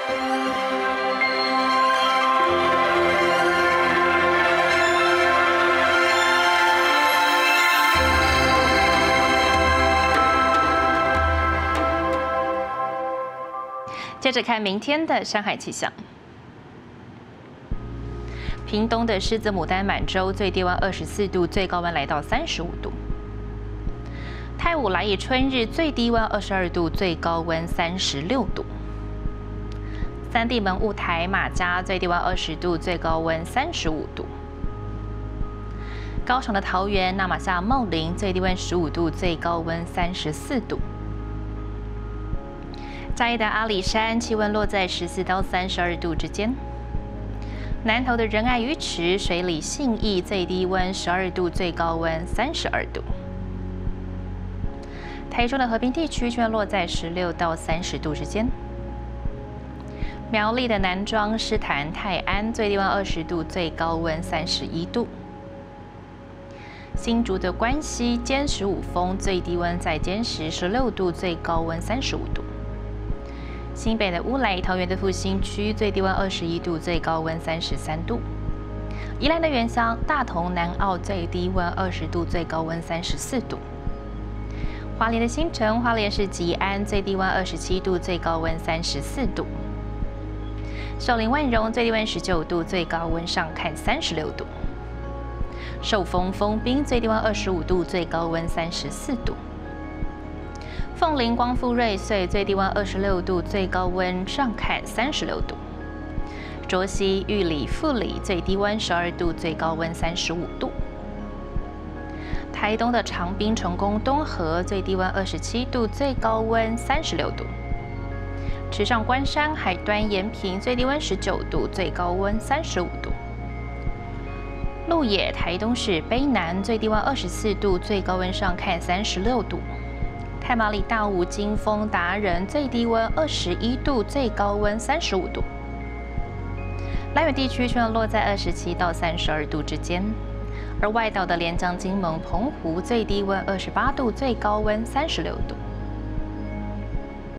接着看明天的山海气象。屏东的狮子牡丹满洲最低温24度，最高温来到35度。泰武来义春日最低温22度，最高温36度。三地门雾台马家最低温20度，最高温35度。高雄的桃园那玛夏茂林最低温15度，最高温34度。嘉义的阿里山气温落在14到32度之间。南投的仁爱鱼池水里信义最低温12度，最高温32度。台中的和平地区气温落在16到30度之间。苗栗的南庄、狮潭、泰安最低温20度，最高温31度。新竹的关西尖石五峰最低温在尖石16度，最高温35度。新北的乌来、桃园的复兴区最低温21度，最高温33度。宜兰的原乡、大同、南澳最低温20度，最高温34度。花莲的新城、花莲市吉安最低温27度，最高温34度。寿林万荣最低温19度，最高温上看36度。寿丰丰滨最低温25度，最高温34度。凤林光复瑞穗最低温26度，最高温上看36度。卓溪、玉里、富里最低温12度，最高温35度。台东的长滨、成功、东河最低温27度，最高温36度。池上、关山、海端、延平最低温19度，最高温35度。鹿野、台东市卑南最低温24度，最高温上看36度。太麻里、大武、金峰、达人最低温21度，最高温35度。兰屿地区气温落在27到32度之间，而外岛的连江、金门、澎湖最低温28度，最高温36度。